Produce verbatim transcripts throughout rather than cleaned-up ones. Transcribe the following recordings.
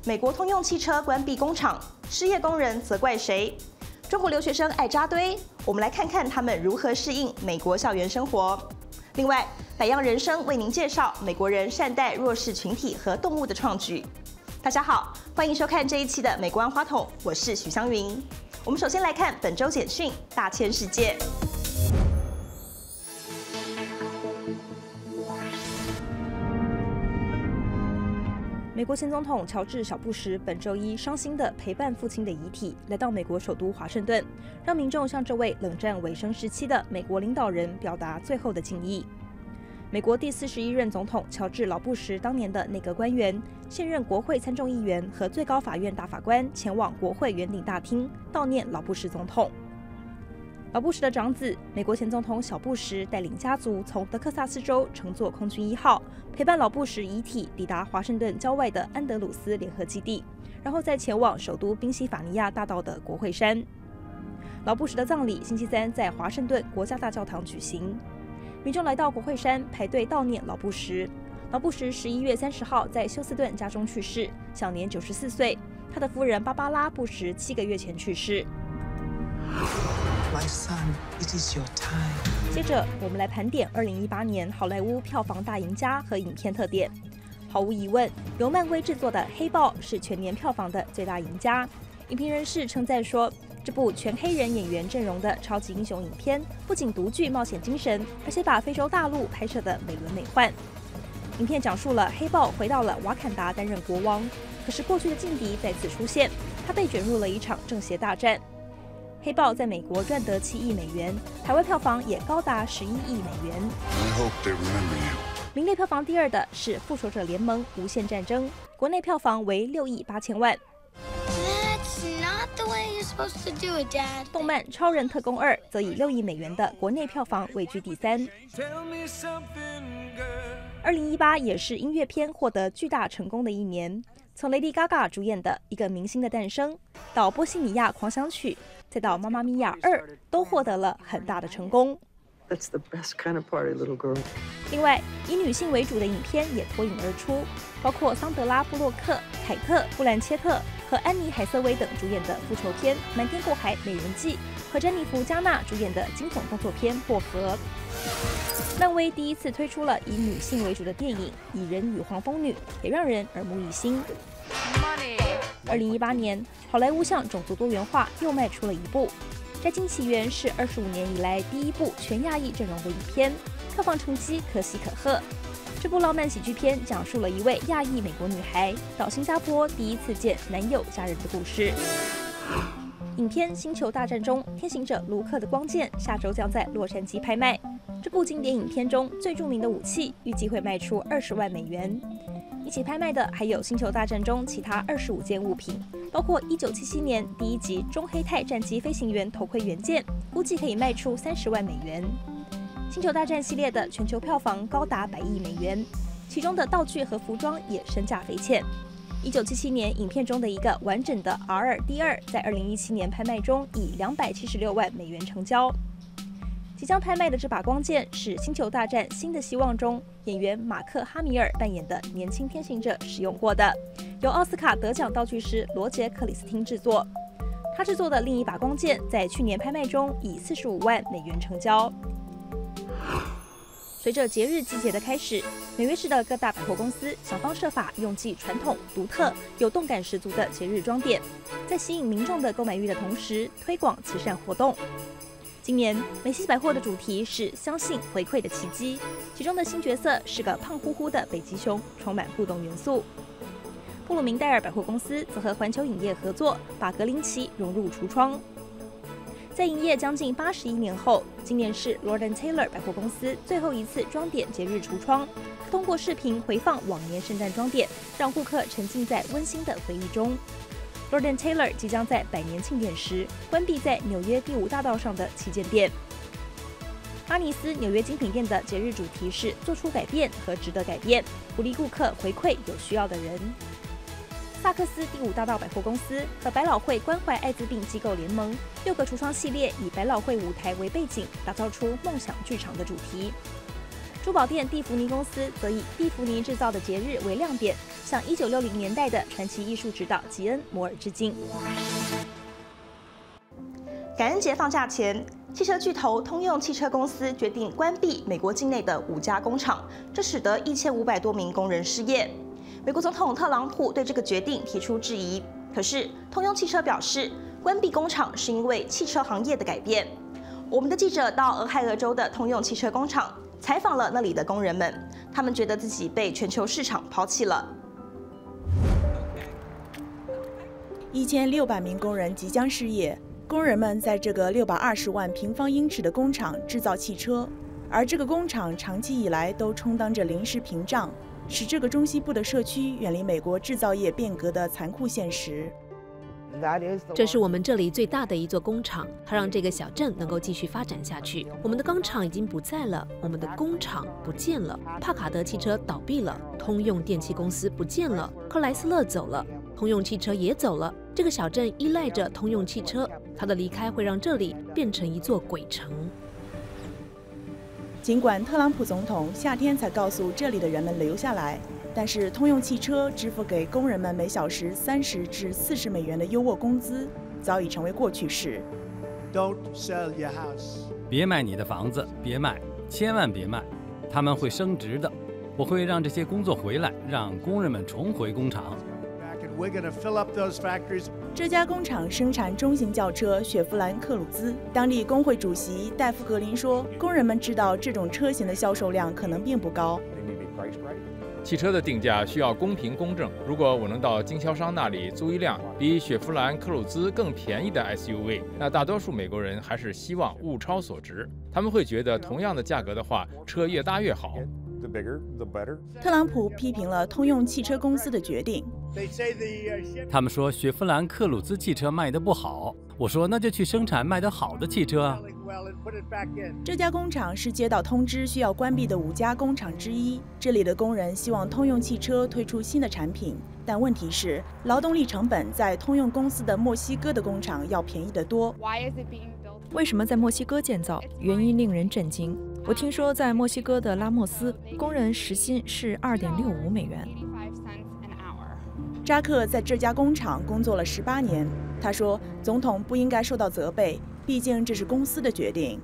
美国通用汽车关闭工厂，失业工人责怪谁？中国留学生爱扎堆，我们来看看他们如何适应美国校园生活。另外，百样人生为您介绍美国人善待弱势群体和动物的创举。大家好，欢迎收看这一期的《美国万花筒》，我是许湘云。我们首先来看本周简讯：大千世界。 美国前总统乔治·小布什本周一伤心地陪伴父亲的遗体来到美国首都华盛顿，让民众向这位冷战尾声时期的美国领导人表达最后的敬意。美国第四十一任总统乔治·老布什当年的内阁官员、现任国会参众议员和最高法院大法官前往国会圆顶大厅悼念老布什总统。 老布什的长子，美国前总统小布什带领家族从德克萨斯州乘坐空军一号，陪伴老布什遗体抵达华盛顿郊外的安德鲁斯联合基地，然后再前往首都宾夕法尼亚大道的国会山。老布什的葬礼星期三在华盛顿国家大教堂举行，民众来到国会山排队悼念老布什。老布什十一月三十号在休斯顿家中去世，享年九十四岁。他的夫人芭芭拉·布什七个月前去世。 My son, it is your time. 接着，我们来盘点二零一八年好莱坞票房大赢家和影片特点。毫无疑问，由漫威制作的《黑豹》是全年票房的最大赢家。影评人士称赞说，这部全黑人演员阵容的超级英雄影片，不仅独具冒险精神，而且把非洲大陆拍摄的美轮美奂。影片讲述了黑豹回到了瓦坎达担任国王，可是过去的劲敌再次出现，他被卷入了一场正邪大战。 黑豹在美国赚得七亿美元，海外票房也高达十一亿美元。名列票房第二的是《复仇者联盟：无限战争》，国内票房为六亿八千万。动漫《超人特工二》则以六亿美元的国内票房位居第三。二零一八也是音乐片获得巨大成功的一年，从 Lady Gaga 主演的《一个明星的诞生》到《波西米亚狂想曲》。 再到《妈妈咪呀二》都获得了很大的成功。 That's the best kind of party, little girl. 另外，以女性为主的影片也脱颖而出，包括桑德拉·布洛克、凯特·布兰切特和安妮·海瑟薇等主演的复仇片《瞒天过海：美人计》和詹妮弗·加纳主演的惊悚动作片《薄荷》。漫威第一次推出了以女性为主的电影《蚁人与黄蜂女》，也让人耳目一新。 二零一八年，好莱坞向种族多元化又迈出了一步。《摘金奇缘》是二十五年以来第一部全亚裔阵容的影片，票房成绩可喜可贺。这部浪漫喜剧片讲述了一位亚裔美国女孩到新加坡第一次见男友家人的故事。影片《星球大战》中天行者卢克的光剑下周将在洛杉矶拍卖。这部经典影片中最著名的武器预计会卖出二十万美元。 一起拍卖的还有《星球大战》中其他二十五件物品，包括一九七七年第一集中黑钛战机飞行员头盔原件，估计可以卖出三十万美元。《星球大战》系列的全球票房高达百亿美元，其中的道具和服装也身价匪浅。一九七七年影片中的一个完整的 R 二 D 二，在二零一七年拍卖中以两百七十六万美元成交。 即将拍卖的这把光剑是《星球大战：新的希望》中演员马克·哈米尔扮演的年轻天行者使用过的，由奥斯卡得奖道具师罗杰·克里斯汀制作。他制作的另一把光剑在去年拍卖中以四十五万美元成交。随着节日季节的开始，纽约市的各大百货公司想方设法用既传统、独特又动感十足的节日装点，在吸引民众的购买欲的同时，推广慈善活动。 今年梅西百货的主题是相信回馈的奇迹，其中的新角色是个胖乎乎的北极熊，充满互动元素。布鲁明戴尔百货公司则和环球影业合作，把格林奇融入橱窗。在营业将近八十一年后，今年是 Lord and Taylor 百货公司最后一次装点节日橱窗。他通过视频回放往年圣诞装点，让顾客沉浸在温馨的回忆中。 Lord and Taylor 即将在百年庆典时关闭在纽约第五大道上的旗舰店。巴尼斯纽约精品店的节日主题是做出改变和值得改变，鼓励顾客回馈有需要的人。萨克斯第五大道百货公司和百老汇关怀艾滋病机构联盟六个橱窗系列以百老汇舞台为背景，打造出梦想剧场的主题。 珠宝店蒂芙尼公司则以蒂芙尼制造的节日为亮点，向一九六零年代的传奇艺术指导吉恩·摩尔致敬。感恩节放假前，汽车巨头通用汽车公司决定关闭美国境内的五家工厂，这使得一千五百多名工人失业。美国总统特朗普对这个决定提出质疑，可是通用汽车表示，关闭工厂是因为汽车行业的改变。我们的记者到俄亥俄州的通用汽车工厂采访了那里的工人们，他们觉得自己被全球市场抛弃了。 一千六百名工人即将失业。工人们在这个六百二十万平方英尺的工厂制造汽车，而这个工厂长期以来都充当着临时屏障，使这个中西部的社区远离美国制造业变革的残酷现实。 这是我们这里最大的一座工厂，它让这个小镇能够继续发展下去。我们的钢厂已经不在了，我们的工厂不见了，帕卡德汽车倒闭了，通用电气公司不见了，克莱斯勒走了，通用汽车也走了。这个小镇依赖着通用汽车，它的离开会让这里变成一座鬼城。 尽管特朗普总统夏天才告诉这里的人们留下来，但是通用汽车支付给工人们每小时三十至四十美元的优渥工资，早已成为过去式。 Don't sell your house. 别卖你的房子，别卖，千万别卖，他们会升值的。我会让这些工作回来，让工人们重回工厂。 We're going to fill up those factories. 这家工厂生产中型轿车雪佛兰克鲁兹。当地工会主席戴夫格林说，工人们知道这种车型的销售量可能并不高。 汽车的定价需要公平公正。如果我能到经销商那里租一辆比雪佛兰克鲁兹更便宜的 S U V， 那大多数美国人还是希望物超所值。他们会觉得同样的价格的话，车越大越好。 特朗普批评了通用汽车公司的决定。 他们说雪佛兰克鲁兹汽车卖得不好，我说那就去生产卖得好的汽车啊。 这家工厂是接到通知需要关闭的五家工厂之一。这里的工人希望通用汽车推出新的产品，但问题是劳动力成本在通用公司的墨西哥的工厂要便宜得多。 为什么在墨西哥建造？原因令人震惊。我听说在墨西哥的拉莫斯，工人时薪是二点六五美元。 扎克在这家工厂工作了十八年。他说，总统不应该受到责备，毕竟这是公司的决定。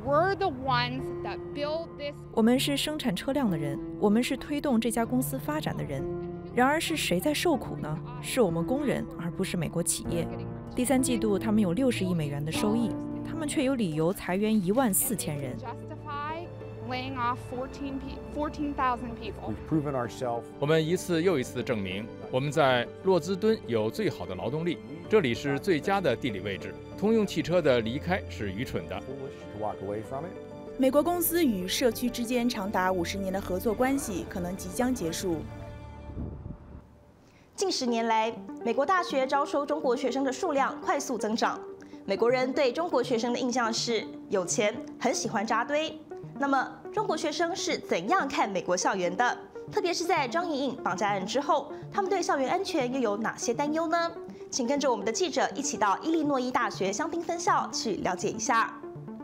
我们是生产车辆的人，我们是推动这家公司发展的人。然而是谁在受苦呢？是我们工人，而不是美国企业。第三季度他们有六十亿美元的收益，他们却有理由裁员一万四千人。 我们一次又一次证明，我们在洛兹敦有最好的劳动力，这里是最佳的地理位置。通用汽车的离开是愚蠢的。 美国公司与社区之间长达五十年的合作关系可能即将结束。 近十年来，美国大学招收中国学生的数量快速增长。美国人对中国学生的印象是有钱，很喜欢扎堆。那么，中国学生是怎样看美国校园的？特别是在张莹莹绑架案之后，他们对校园安全又有哪些担忧呢？请跟着我们的记者一起到伊利诺伊大学香槟分校去了解一下。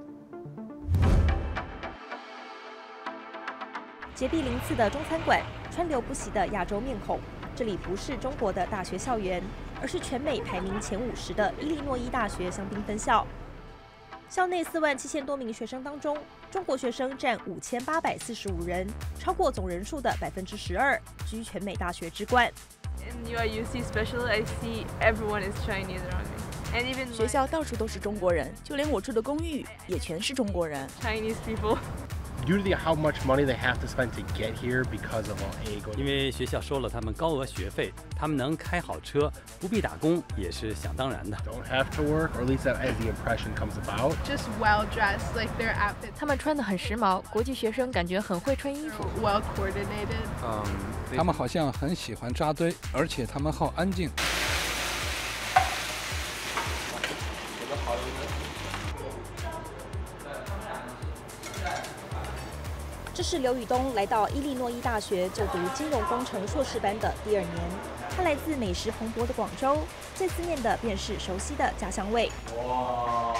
洁碧鳞次的中餐馆，川流不息的亚洲面孔。这里不是中国的大学校园，而是全美排名前五十的伊利诺伊大学香槟分校。校内四万七千多名学生当中，中国学生占五千八百四十五人，超过总人数的百分之十二，居全美大学之冠。 In U I U C especially, I see everyone is Chinese around me, and even 学校到处都是中国人，就连我住的公寓也全是中国人。 Chinese people. Due to how much money they have to spend to get here because of all A 因为学校收了他们高额学费，他们能开好车，不必打工也是想当然的。 Don't have to work, or at least as the impression comes about. Just well dressed, like their outfits. 他们穿得很时髦，国际学生感觉很会穿衣服。 Well coordinated. 嗯，他们好像很喜欢扎堆，而且他们好安静。 这是刘宇东来到伊利诺伊大学就读金融工程硕士班的第二年。他来自美食蓬勃的广州，最思念的便是熟悉的家乡味。哇！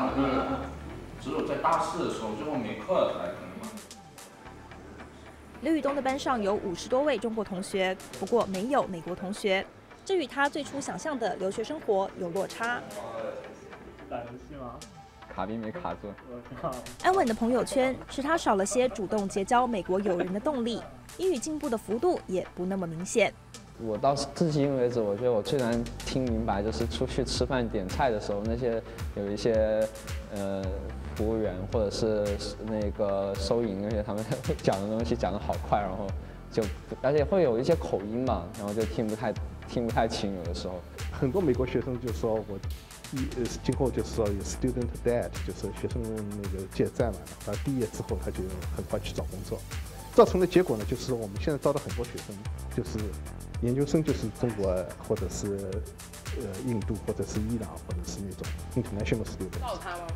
话就是只有在大四的时候，最后没课才可能买。 刘宇东的班上有五十多位中国同学，不过没有美国同学，这与他最初想象的留学生活有落差。 打游戏吗？ 卡币没卡住。 安稳的朋友圈使他少了些主动结交美国友人的动力，英语进步的幅度也不那么明显。 我到至今为止，我觉得我最难听明白就是出去吃饭点菜的时候，那些有一些呃服务员或者是那个收银，而且他们讲的东西讲得好快，然后就而且会有一些口音嘛，然后就听不太听不太清，有的时候。 很多美国学生就说我。呃，今后就是说有 student debt， 就是学生那个借债嘛，他毕业之后他就很快去找工作，造成的结果呢，就是我们现在招的很多学生，就是研究生就是中国或者是呃印度或者是伊朗或者是那种 international student。 告他吗？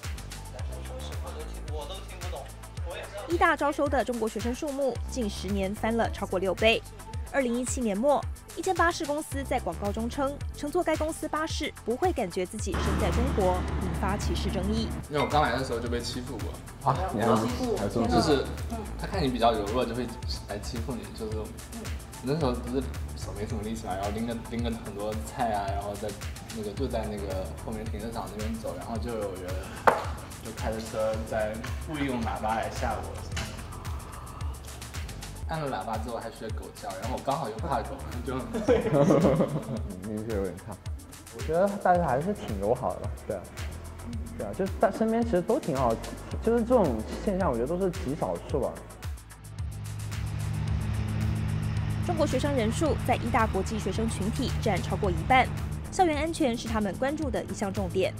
我都听不懂。 医大招收的中国学生数目近十年翻了超过六倍。二零一七年末，一间巴士公司在广告中称，乘坐该公司巴士不会感觉自己身在中国，引发歧视争议。 因为我刚来的时候就被欺负过。 啊，你还欺负？ 就是他看你比较柔弱，就会来欺负你。就是那时候不是手没什么力气嘛，然后拎着拎着很多菜啊，然后在那个就在那个后面停车场那边走，然后就有人就开着车在故意用喇叭来吓我。按了喇叭之后还学狗叫，然后我刚好又怕狗，就明确有点差。我觉得大家还是挺友好的，对啊，对啊，就是大身边其实都挺好，就是这种现象，我觉得都是极少数吧。 中国学生人数在医大国际学生群体占超过一半，校园安全是他们关注的一项重点。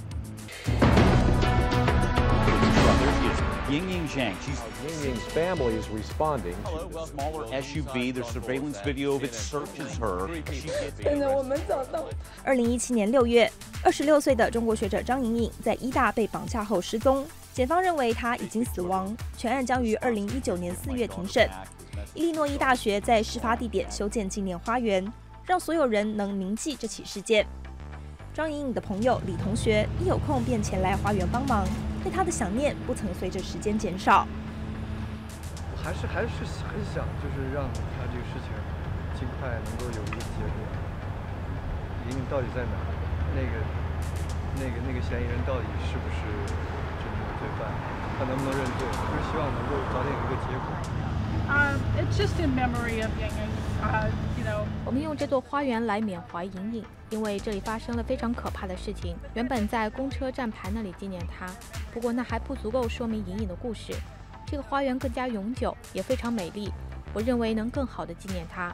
Ying Zhang. Ying Ying's family is responding. Hello, well, smaller S U V. There's surveillance video of it searches her. 现在我们找到。二零一七年六月，二十六岁的中国学者张颖颖在医大被绑架后失踪，检方认为她已经死亡，全案将于二零一九年四月庭审。伊利诺伊大学在事发地点修建纪念花园，让所有人能铭记这起事件。张颖颖的朋友李同学一有空便前来花园帮忙。对他的想念不曾随着时间减少。 我还是还是很想，就是让他这个事情尽快能够有一个结果。莹莹到底在哪？那个、那个、那个嫌疑人到底是不是真正的罪犯？他能不能认罪？就是希望能够早点有一个结果。 Um, it's just in memory of Ying Ying. Uh, you know. 我们用这座花园来缅怀莹莹，因为这里发生了非常可怕的事情。原本在公车站牌那里纪念她，不过那还不足够说明莹莹的故事。这个花园更加永久，也非常美丽。我认为能更好地纪念她。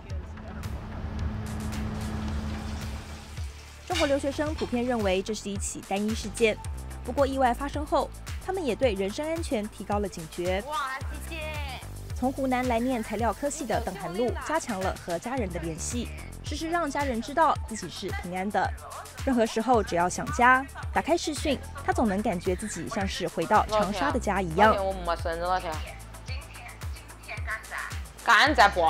中国留学生普遍认为这是一起单一事件，不过意外发生后，他们也对人身安全提高了警觉。 哇，谢谢！ 从湖南来念材料科系的邓涵露加强了和家人的联系，时时让家人知道自己是平安的。任何时候只要想家，打开视讯，他总能感觉自己像是回到长沙的家一样。 我没生日那天。干在不？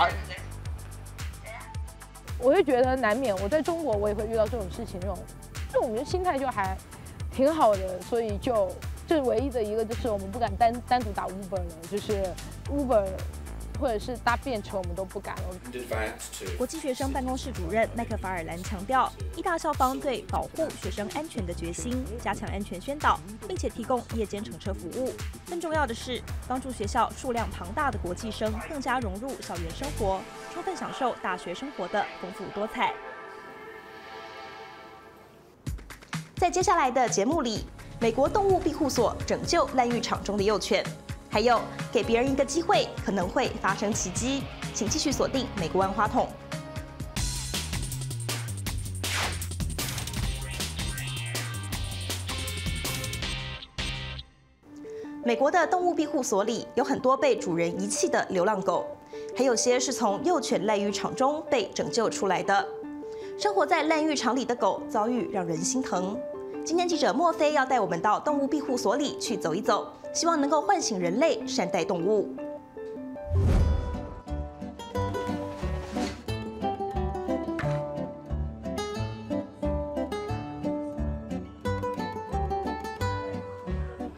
我就觉得难免，我在中国我也会遇到这种事情，这种，就我们的心态就还挺好的，所以就这唯一的一个就是我们不敢单单独打 Uber 了，就是 Uber 或者是搭便车我们都不敢了。 国际学生办公室主任麦克法尔兰强调，医大校方对保护学生安全的决心，加强安全宣导，并且提供夜间乘车服务。更重要的是，帮助学校数量庞大的国际生更加融入校园生活，充分享受大学生活的丰富多彩。在接下来的节目里，美国动物庇护所拯救滥育场中的幼犬。还有，给别人一个机会，可能会发生奇迹。请继续锁定美国万花筒。美国的动物庇护所里有很多被主人遗弃的流浪狗，还有些是从幼犬滥育场中被拯救出来的。生活在滥育场里的狗遭遇让人心疼。今天记者莫菲要带我们到动物庇护所里去走一走。希望能够唤醒人类善待动物。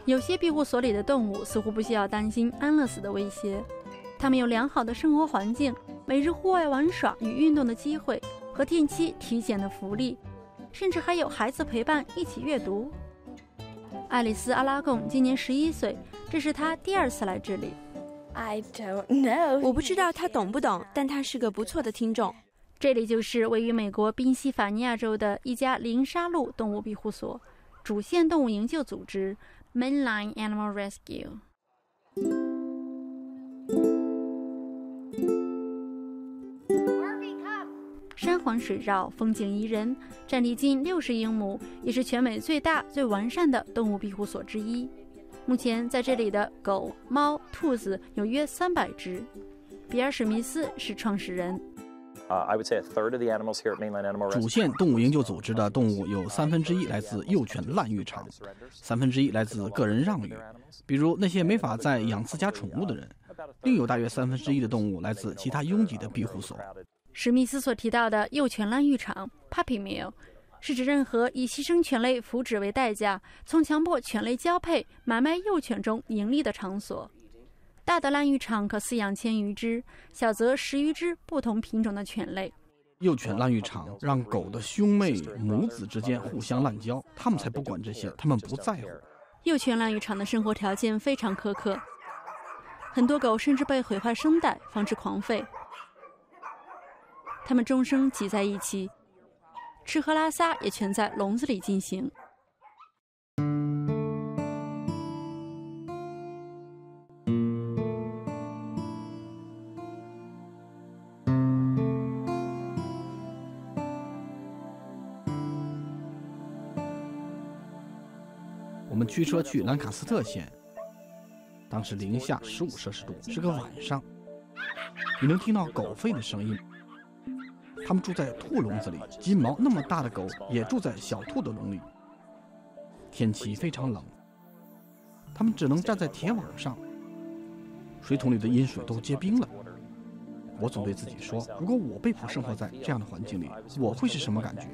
有些庇护所里的动物似乎不需要担心安乐死的威胁，它们有良好的生活环境，每日户外玩耍与运动的机会和定期体检的福利，甚至还有孩子陪伴一起阅读。爱丽丝·阿拉贡今年十一岁，这是她第二次来这里。 I don't know. 我不知道他懂不懂，但他是个不错的听众。 这里就是位于美国宾夕法尼亚州的一家零杀戮动物庇护所，主线动物营救组织 Mainline Animal Rescue。山环水绕，风景宜人，占地近六十英亩，也是全美最大、最完善的动物庇护所之一。目前在这里的狗、猫、兔子有约三百只。比尔·史密斯是创始人。 主线动物营救组织的动物有三分之一来自幼犬滥育场，三分之一来自个人让育，比如那些没法再养自家宠物的人。另有大约三分之一的动物来自其他拥挤的庇护所。 史密斯所提到的幼犬滥育场 （Puppy Mill） 是指任何以牺牲犬类福祉为代价，从强迫犬类交配、买卖幼犬中盈利的场所。大的滥育场可饲养千余只，小则十余只不同品种的犬类。 幼犬滥育场让狗的兄妹母子之间互相滥交，他们才不管这些，他们不在乎。 幼犬滥育场的生活条件非常苛刻，很多狗甚至被毁坏声带，防止狂吠。它们终生挤在一起，吃喝拉撒也全在笼子里进行。 我们驱车去兰卡斯特县，当时零下十五摄氏度，是个晚上，你能听到狗吠的声音。它们住在兔笼子里，金毛那么大的狗也住在小兔的笼里。天气非常冷，它们只能站在铁网上，水桶里的饮水都结冰了。我总对自己说，如果我被迫生活在这样的环境里，我会是什么感觉？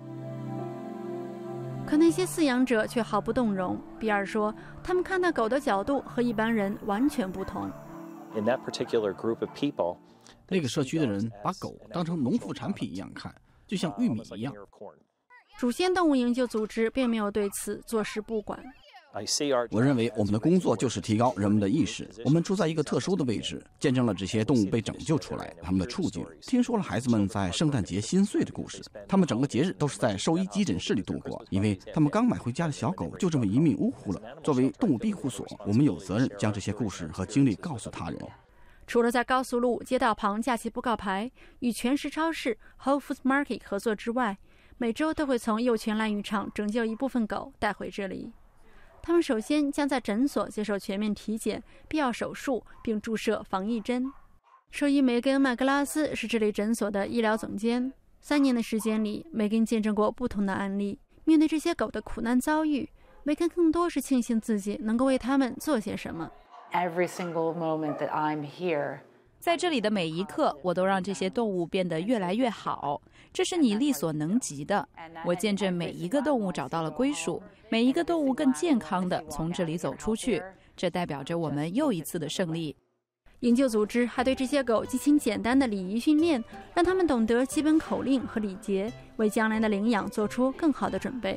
可那些饲养者却毫不动容。比尔说，他们看待狗的角度和一般人完全不同。 In that particular group of people, 那个社区的人把狗当成农副产品一样看，就像玉米一样。 主线动物营救组织并没有对此坐视不管。 我认为我们的工作就是提高人们的意识。我们处在一个特殊的位置，见证了这些动物被拯救出来，他们的处境，听说了孩子们在圣诞节心碎的故事。他们整个节日都是在兽医急诊室里度过，因为他们刚买回家的小狗就这么一命呜呼了。作为动物庇护所，我们有责任将这些故事和经历告诉他人。 除了在高速路、街道旁架起布告牌，与全食超市 Whole Foods Market 合作之外，每周都会从幼犬滥育场拯救一部分狗带回这里。他们首先将在诊所接受全面体检、必要手术，并注射防疫针。兽医梅根·麦克拉斯是这里诊所的医疗总监。三年的时间里，梅根见证过不同的案例。面对这些狗的苦难遭遇，梅根更多是庆幸自己能够为他们做些什么。 Every single moment that I'm here, 在这里的每一刻，我都让这些动物变得越来越好，这是你力所能及的。我见证每一个动物找到了归属，每一个动物更健康地从这里走出去，这代表着我们又一次的胜利。 营救组织还对这些狗进行简单的礼仪训练，让它们懂得基本口令和礼节，为将来的领养做出更好的准备。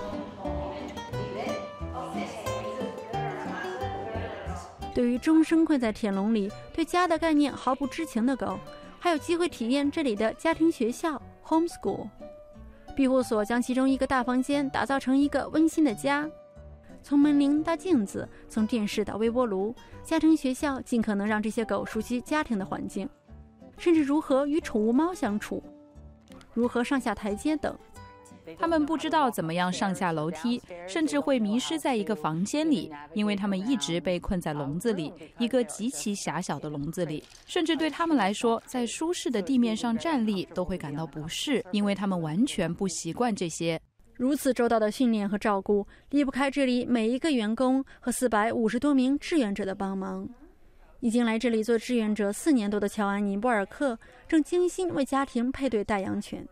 对于终生困在铁笼里、对家的概念毫不知情的狗，还有机会体验这里的家庭学校 homeschool。庇护所将其中一个大房间打造成一个温馨的家，从门铃到镜子，从电视到微波炉，家庭学校尽可能让这些狗熟悉家庭的环境，甚至如何与宠物猫相处，如何上下台阶等。 他们不知道怎么样上下楼梯，甚至会迷失在一个房间里，因为他们一直被困在笼子里，一个极其狭小的笼子里。甚至对他们来说，在舒适的地面上站立都会感到不适，因为他们完全不习惯这些。 如此周到的训练和照顾，离不开这里每一个员工和四百五十多名志愿者的帮忙。已经来这里做志愿者四年多的乔安妮·波尔克正精心为家庭配对带养犬。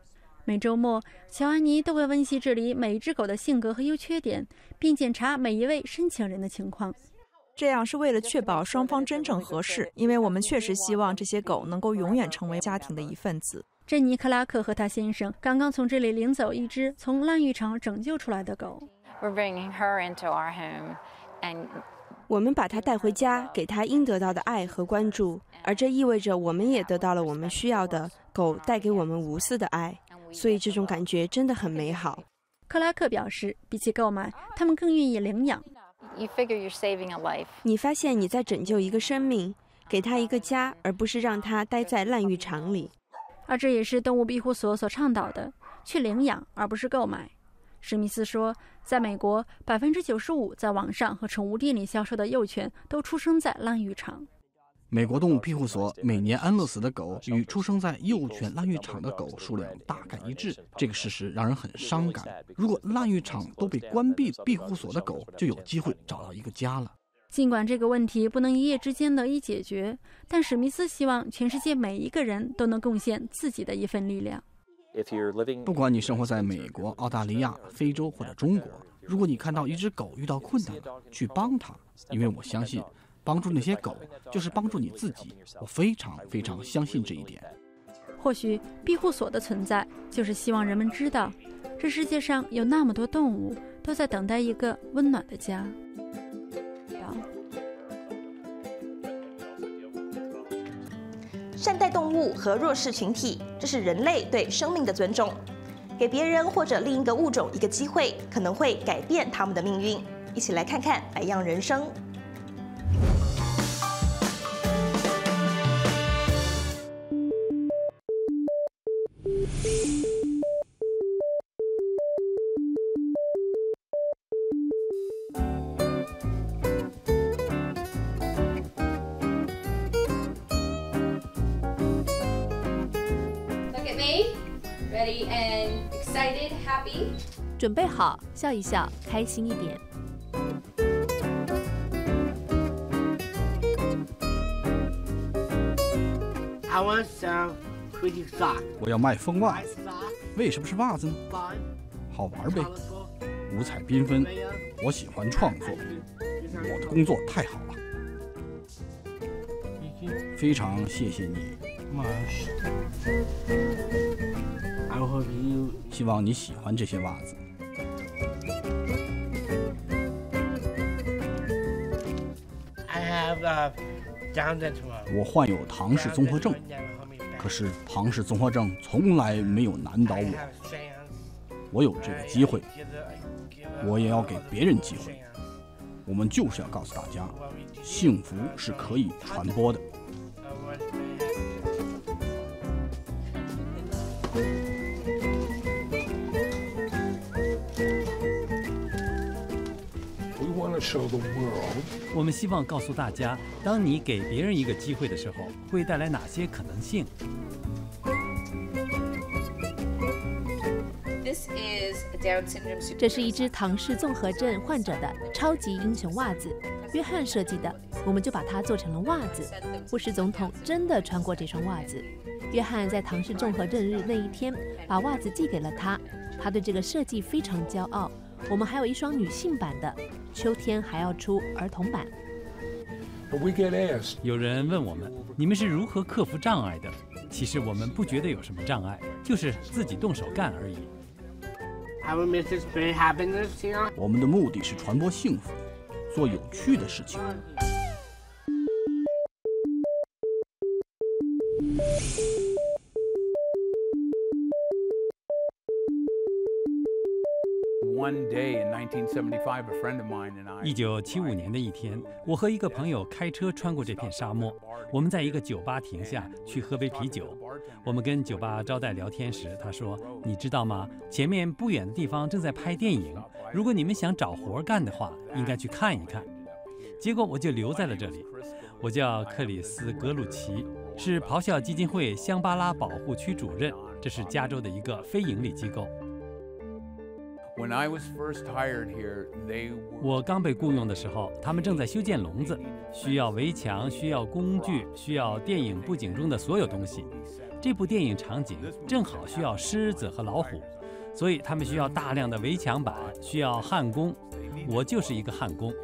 每周末，乔安妮都会温习这里每一只狗的性格和优缺点，并检查每一位申请人的情况。 这样是为了确保双方真正合适，因为我们确实希望这些狗能够永远成为家庭的一份子。 珍妮·克拉克和她先生刚刚从这里领走一只从滥育场拯救出来的狗。 We're bringing her into our home, and 我们把她带回家，给她应得到的爱和关注，而这意味着我们也得到了我们需要的狗带给我们无私的爱，所以这种感觉真的很美好。 克拉克表示，比起购买，他们更愿意领养。 You figure you're saving a life. 你发现你在拯救一个生命，给他一个家，而不是让他待在滥育场里。 而这也是动物庇护所所倡导的，去领养而不是购买。史密斯说，在美国，百分之九十五在网上和宠物店里销售的幼犬都出生在滥育场。 美国动物庇护所每年安乐死的狗与出生在幼犬滥育场的狗数量大概一致，这个事实让人很伤感。如果滥育场都被关闭，庇护所的狗就有机会找到一个家了。 尽管这个问题不能一夜之间得以解决，但史密斯希望全世界每一个人都能贡献自己的一份力量。 不管你生活在美国、澳大利亚、非洲或者中国，如果你看到一只狗遇到困难了，去帮它，因为我相信帮助那些狗就是帮助你自己，我非常非常相信这一点。 或许庇护所的存在就是希望人们知道，这世界上有那么多动物都在等待一个温暖的家。 善待动物和弱势群体，这是人类对生命的尊重。给别人或者另一个物种一个机会，可能会改变他们的命运。一起来看看白样人生。 Ready and excited, happy. 准备好，笑一笑，开心一点。 I want some pretty socks. 我要卖风袜子。为什么是袜子呢？好玩呗，五彩缤纷。我喜欢创作，我的工作太好了。非常谢谢你。希望你喜欢这些袜子。我患有唐氏综合症，可是唐氏综合症从来没有难倒我。我有这个机会，我也要给别人机会。我们就是要告诉大家，幸福是可以传播的。 我们希望告诉大家，当你给别人一个机会的时候，会带来哪些可能性。 这是一只唐氏综合症患者的超级英雄袜子，约翰设计的，我们就把它做成了袜子。布什总统真的穿过这双袜子。约翰在唐氏综合症日那一天把袜子寄给了他，他对这个设计非常骄傲。我们还有一双女性版的，秋天还要出儿童版。 有人问我们，你们是如何克服障碍的？其实我们不觉得有什么障碍，就是自己动手干而已。 我们的目的是传播幸福，做有趣的事情。 一九七五年的一天，我和一个朋友开车穿过这片沙漠。我们在一个酒吧停下，去喝杯啤酒。我们跟酒吧招待聊天时，他说：“你知道吗？前面不远的地方正在拍电影。如果你们想找活干的话，应该去看一看。”结果我就留在了这里。我叫克里斯·格鲁奇，是咆哮基金会香巴拉保护区主任，这是加州的一个非营利机构。我刚被雇佣的时候，他们正在修建笼子，需要围墙，需要工具，需要电影布景中的所有东西。 这部电影场景正好需要狮子和老虎，所以他们需要大量的围墙板，需要焊工。我就是一个焊工。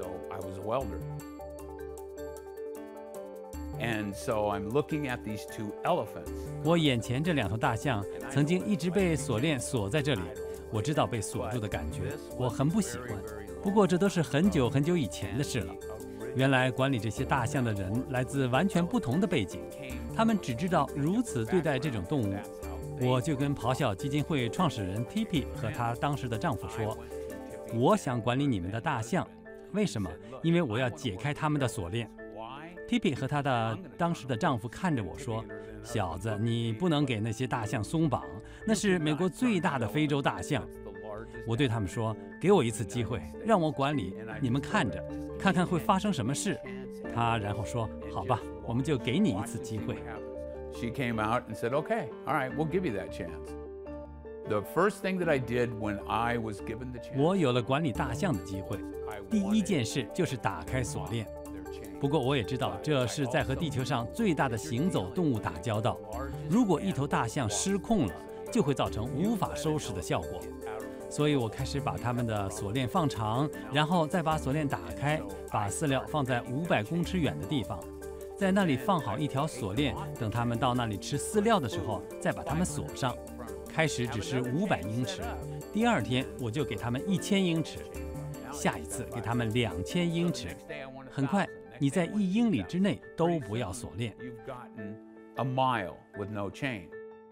And so I'm looking at these two elephants. 我眼前这两头大象曾经一直被锁链锁在这里，我知道被锁住的感觉，我很不喜欢。不过这都是很久很久以前的事了。原来管理这些大象的人来自完全不同的背景，他们只知道如此对待这种动物。我就跟咆哮基金会创始人 Tippi 和她当时的丈夫说，我想管理你们的大象，为什么？因为我要解开他们的锁链。Tippi 和她的当时的丈夫看着我说，小子，你不能给那些大象松绑，那是美国最大的非洲大象。我对他们说，给我一次机会，让我管理，你们看着，看看会发生什么事。他然后说，好吧，我们就给你一次机会。 She came out and said, okay, all right, we'll give you that chance. The first thing that I did when I was given the chance. 我有了管理大象的机会，第一件事就是打开锁链。不过我也知道，这是在和地球上最大的行走动物打交道。如果一头大象失控了，就会造成无法收拾的效果。所以我开始把它们的锁链放长，然后再把锁链打开，把饲料放在五百公尺远的地方，在那里放好一条锁链，等它们到那里吃饲料的时候，再把它们锁上。开始只是五百英尺，第二天我就给它们一千英尺，下一次给它们两千英尺。很快，你在一英里之内都不要锁链。 A mile with no chain.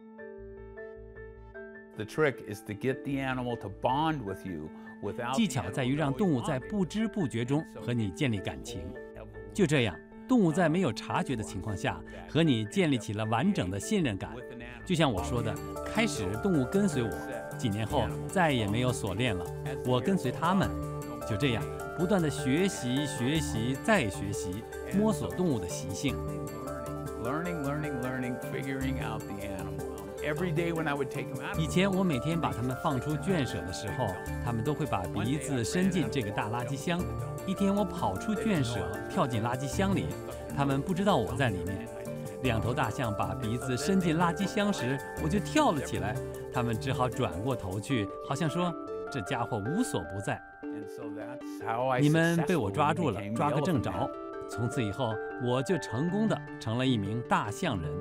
The trick is to get the animal to bond with you without. 技巧在于让动物在不知不觉中和你建立感情。就这样，动物在没有察觉的情况下和你建立起了完整的信任感。就像我说的，开始动物跟随我，几年后再也没有锁链了，我跟随它们。就这样，不断的学习、学习再学习，摸索动物的习性。 Learning, learning, learning, figuring out the animal. Every day when I would take them out. 以前我每天把它们放出圈舍的时候，它们都会把鼻子伸进这个大垃圾箱。一天我跑出圈舍，跳进垃圾箱里，它们不知道我在里面。两头大象把鼻子伸进垃圾箱时，我就跳了起来，它们只好转过头去，好像说这家伙无所不在。你们被我抓住了，抓个正着。从此以后，我就成功的成了一名大象人。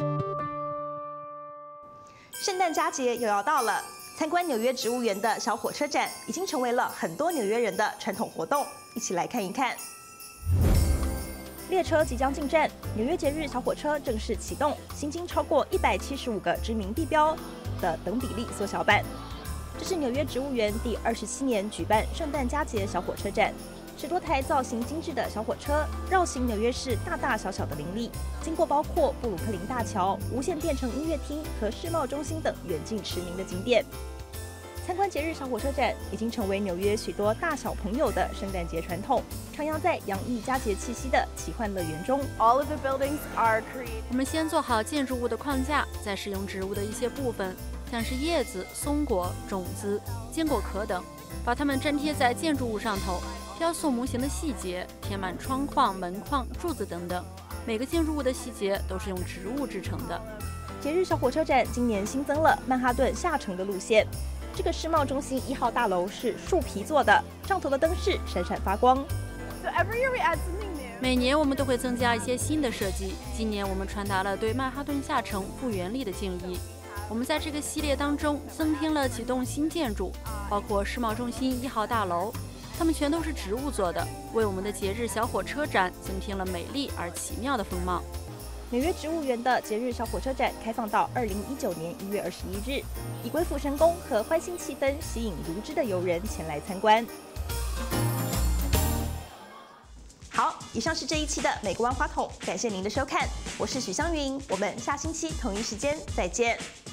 圣诞佳节又要到了，参观纽约植物园的小火车展已经成为了很多纽约人的传统活动，一起来看一看。列车即将进站，纽约节日小火车正式启动，行经超过一百七十五个知名地标的等比例缩小版。这是纽约植物园第二十七年举办圣诞佳节小火车展，十多台造型精致的小火车绕行纽约市大大小小的林立，经过包括布鲁克林大桥、无线电城音乐厅和世贸中心等远近驰名的景点。参观节日小火车展已经成为纽约许多大小朋友的圣诞节传统，徜徉在洋溢佳节气息的奇幻乐园中。 All of the buildings are created. 我们先做好建筑物的框架，再使用植物的一些部分，像是叶子、松果、种子、坚果壳等，把它们粘贴在建筑物上头，雕塑模型的细节，填满窗框、门框、柱子等等。每个建筑物的细节都是用植物制成的。 节日小火车展今年新增了曼哈顿下城的路线。这个世贸中心一号大楼是树皮做的，上头的灯饰闪闪发光。 So every year we add something new. 每年我们都会增加一些新的设计。今年我们传达了对曼哈顿下城复原力的敬意。我们在这个系列当中增添了几栋新建筑，包括世贸中心一号大楼，它们全都是植物做的，为我们的节日小火车展增添了美丽而奇妙的风貌。 纽约植物园的节日小火车展开放到二零一九年一月二十一日，以鬼斧神工和欢欣气氛吸引如织的游人前来参观。好，以上是这一期的美国万花筒，感谢您的收看，我是许湘云，我们下星期同一时间再见。